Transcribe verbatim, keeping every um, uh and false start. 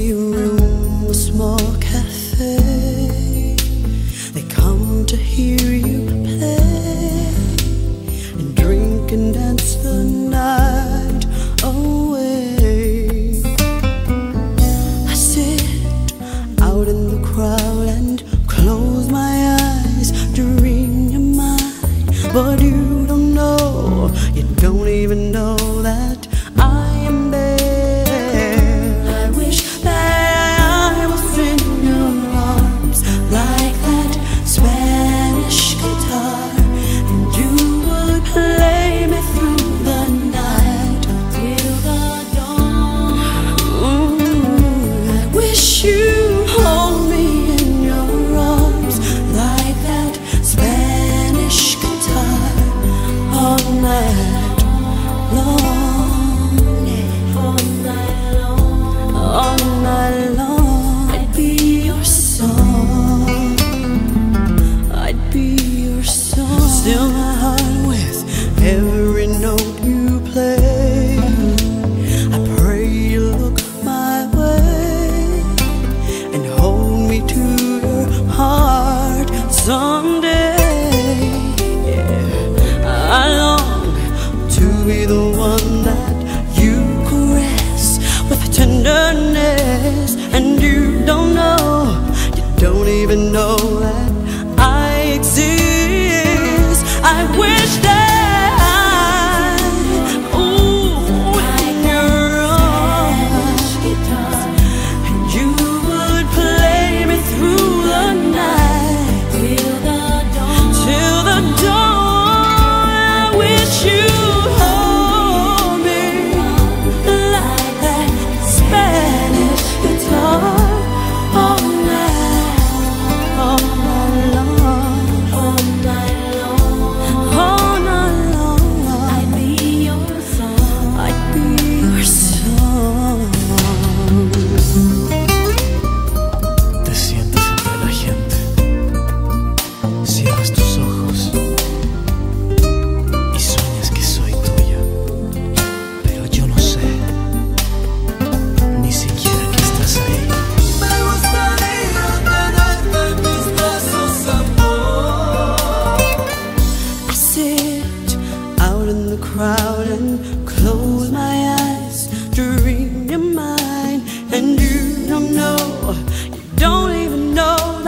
empty room, a small cafe. They come to hear you play and drink and dance the night away. I sit out in the crowd and close my eyes to read your mind, but you don't know, you don't even know that I am there. I wish that I was in your arms like that Spanish guitar, and you would play me through the night till the dawn. Ooh, I wish you'd hold me in your arms like that Spanish guitar all night long. All night long, I'd be your song, I'd be your song. Still my heart with every note you play. I pray you look my way and hold me to your heart someday. Yeah, I long to be the one that you caress with tenderness, and you don't know, you don't even know that I exist. I wish that I, ooh, in your arms, and you would play me through the night till the dawn. Till the dawn, I wish you hold me like that Spanish guitar all night, all night long, all night long, all night long. I'd be your song, I'd be your song. Te sientes entre la gente, cierras tus ojos y sueñas que soy tuya, pero yo no sé ni siquiera que estás ahí. Me gustaría tenerte en mis brazos, amor. I sit out in the crowd and close my eyes to read your mind, and you don't know, you don't even know